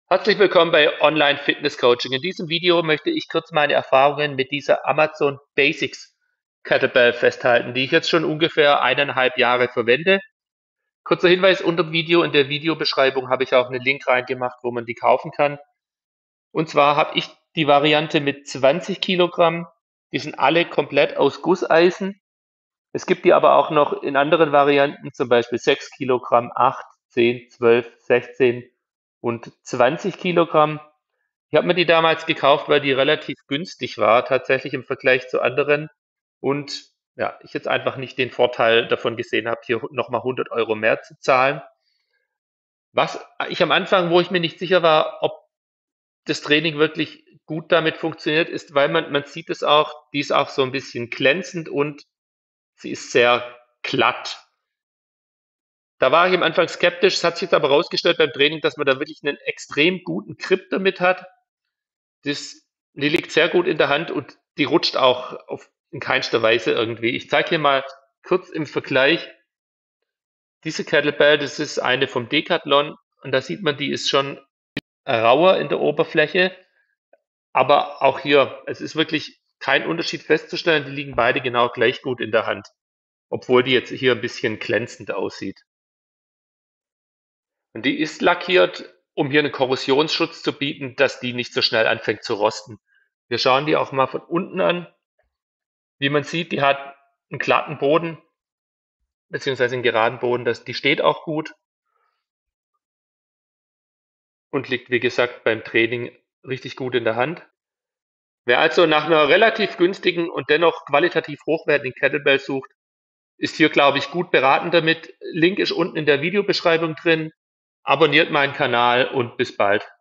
Herzlich willkommen bei Online Fitness Coaching. In diesem Video möchte ich kurz meine Erfahrungen mit dieser Amazon Basics Kettlebell festhalten, die ich jetzt schon ungefähr 1,5 Jahre verwende. Kurzer Hinweis unter dem Video, in der Videobeschreibung habe ich auch einen Link reingemacht, wo man die kaufen kann. Und zwar habe ich die Variante mit 20 Kilogramm. Die sind alle komplett aus Gusseisen. Es gibt die aber auch noch in anderen Varianten, zum Beispiel 6 Kilogramm, 8, 10, 12, 16 und 20 Kilogramm. Ich habe mir die damals gekauft, weil die relativ günstig war, tatsächlich im Vergleich zu anderen. Und ja, ich jetzt einfach nicht den Vorteil davon gesehen habe, hier nochmal 100 € mehr zu zahlen. Was ich am Anfang, wo ich mir nicht sicher war, ob das Training wirklich gut damit funktioniert, ist, weil man sieht es auch, die ist auch so ein bisschen glänzend und sie ist sehr glatt. Da war ich am Anfang skeptisch, es hat sich jetzt aber herausgestellt beim Training, dass man da wirklich einen extrem guten Grip damit hat. Die liegt sehr gut in der Hand und die rutscht auch in keinster Weise irgendwie. Ich zeige hier mal kurz im Vergleich diese Kettlebell, das ist eine vom Decathlon und da sieht man, die ist schon rauer in der Oberfläche, aber auch hier, es ist wirklich kein Unterschied festzustellen, die liegen beide genau gleich gut in der Hand, obwohl die jetzt hier ein bisschen glänzend aussieht. Und die ist lackiert, um hier einen Korrosionsschutz zu bieten, dass die nicht so schnell anfängt zu rosten. Wir schauen die auch mal von unten an. Wie man sieht, die hat einen glatten Boden, beziehungsweise einen geraden Boden. Die steht auch gut und liegt, wie gesagt, beim Training richtig gut in der Hand. Wer also nach einer relativ günstigen und dennoch qualitativ hochwertigen Kettlebell sucht, ist hier, glaube ich, gut beraten damit. Link ist unten in der Videobeschreibung drin. Abonniert meinen Kanal und bis bald.